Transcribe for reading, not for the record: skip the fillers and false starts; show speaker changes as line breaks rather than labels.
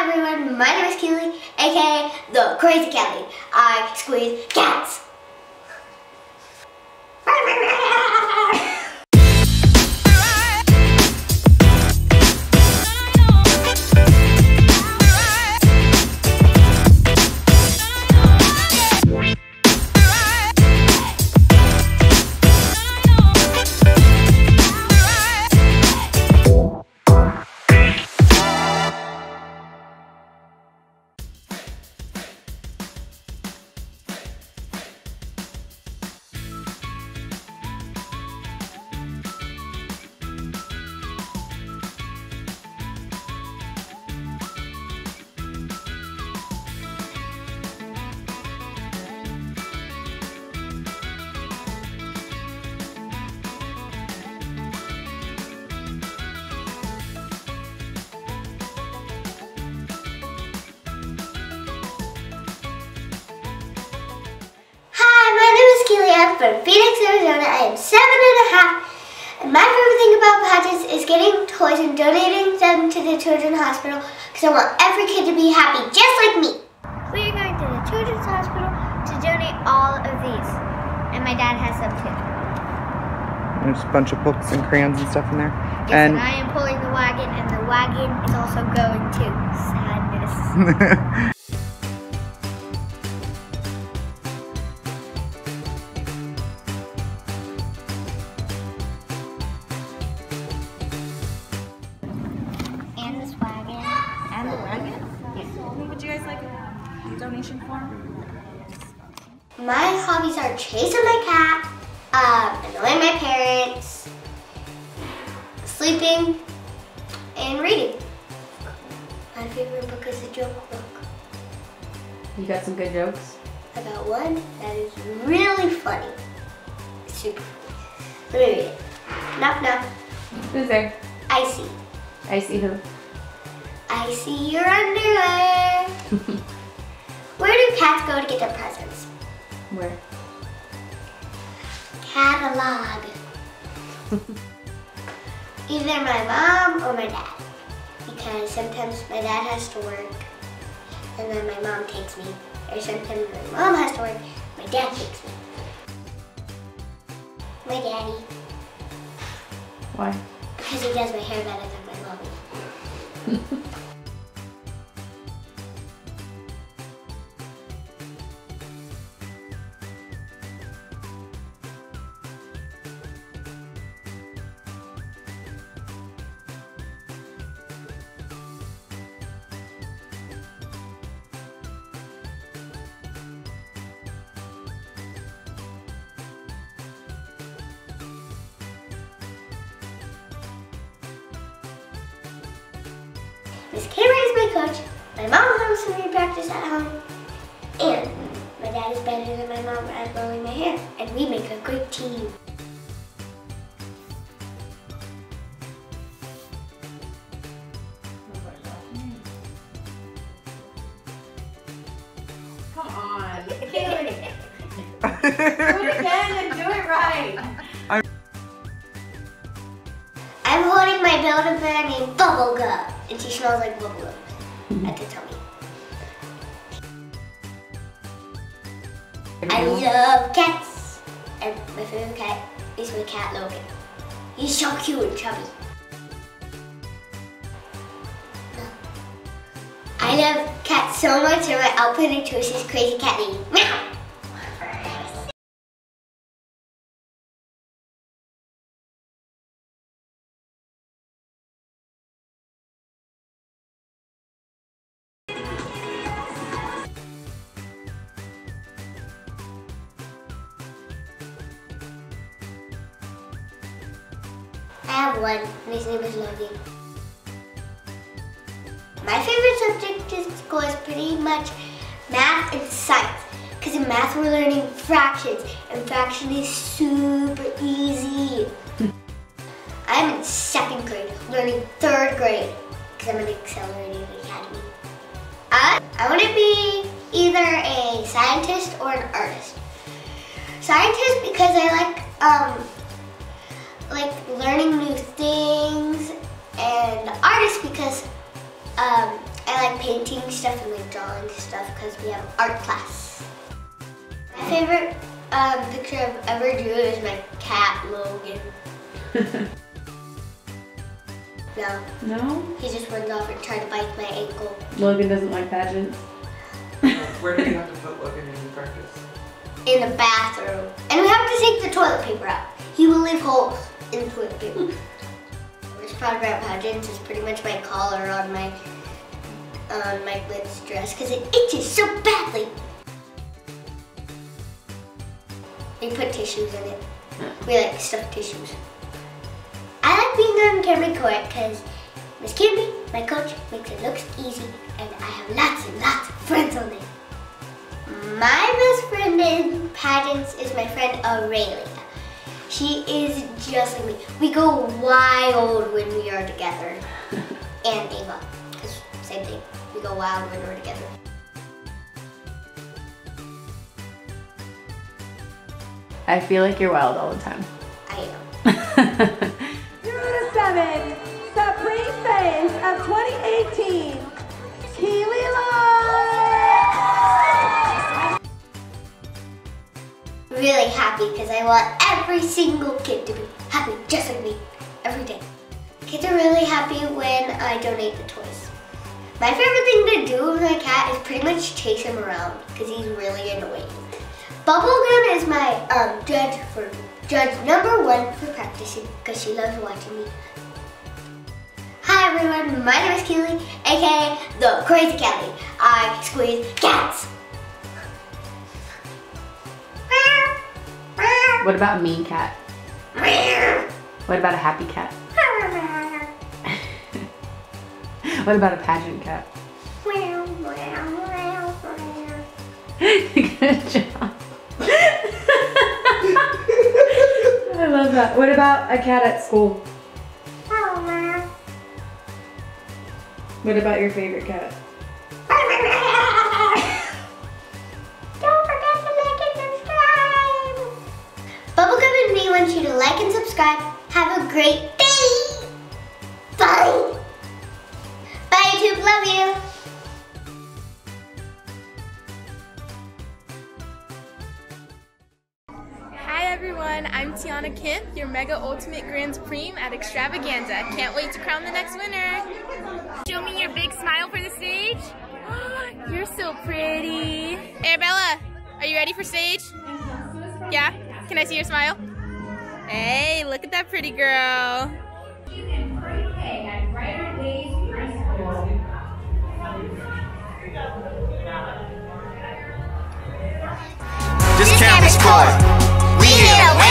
Hi everyone, my name is Keely, aka the Crazy Kelly. I squeeze cats. I'm from Phoenix, Arizona. I am 7½. And my favorite thing about pageants is getting toys and donating them to the Children's Hospital because I want every kid to be happy, just like me. We are going to the Children's Hospital to donate all of these. And my dad has some too.
There's a bunch of books and crayons and stuff in there.
Yes, and I am pulling the wagon, and the wagon is also going too. Sadness.
And the wagon? Yes. What would you guys like a donation for?
My hobbies are chasing my cat, annoying my parents, sleeping, and reading. My favorite book is a joke book.
You got some good jokes?
I got one that is really funny. It's super funny. Let me read it. Knock knock.
Who's there?
Icy.
Icy who?
I see your underwear. Where do cats go to get their presents?
Where?
Catalog. Either my mom or my dad. Because sometimes my dad has to work and then my mom takes me. Or sometimes my mom has to work, my dad takes me. My daddy.
Why?
Because he does my hair better than my mommy. Miss Cameron is my coach, my mom helps me practice at home, and my dad is better than my mom at blowing my hair, and we make a great team.
Come on, Keely. Do it again and do it right.
I'm holding my Build-A-Bear named Bubblegum, and she smells like bubblegum at the tummy. I love cats, and my favorite cat is my cat Logan. He's so cute and chubby. I love cats so much, and my outfitting choice is Crazy Cat named Meow. I have one, and his name is Logan. My favorite subject in school is pretty much math and science. Because in math we're learning fractions, and fraction is super easy. I'm in 2nd grade, learning 3rd grade, because I'm in Accelerated Academy. I want to be either a scientist or an artist. Scientist because I like learning new things, and artist because I I like painting stuff and like drawing stuff because we have art class. My favorite picture I've ever drew is my cat, Logan. No.
No?
He just runs off and tried to bite my ankle.
Logan doesn't like pageants.
Where do you have to put Logan in practice?
In the bathroom. And we have to take the toilet paper out. He will leave holes in the toilet paper. The worst part about pageants is pretty much my collar on my Lynn's dress because it itches so badly. We put tissues in it. We like stuffed tissues. I like being on Cambrie Court because Miss Cambrie, my coach, makes it look easy and I have lots and lots of friends on it. My best friend in pageants is my friend Aurelia. She is just like me. We go wild when we are together. And Ava, because same thing. We go wild when we're together.
I feel like you're wild all the time.
I am.
7, Supreme Face of 2018, Keely.
Really happy because I want every single kid to be happy just like me every day. Kids are really happy when I donate the toys. My favorite thing to do with my cat is pretty much chase him around because he's really annoying. Bubblegum is my judge number 1 for practicing because she loves watching me. Hi everyone, my name is Keely, aka the Crazy Kelly. I squeeze cats.
What about a mean cat? What about a happy cat? What about a pageant cat? Good job. I love that. What about a cat at school? What about your favorite cat?
Don't forget to like and subscribe. Bubblegum and me want you to like and subscribe. Have a great day. Bye. Bye YouTube, love you.
Hi everyone, I'm Tiana Kemp, your Mega Ultimate Grand Supreme at Extravaganza. Can't wait to crown the next winner. Show me your big smile for the stage. You're so pretty. Arabella, are you ready for stage? Yeah? Can I see your smile? Hey, look at that pretty girl.
This Cambrie's squad, we here to win.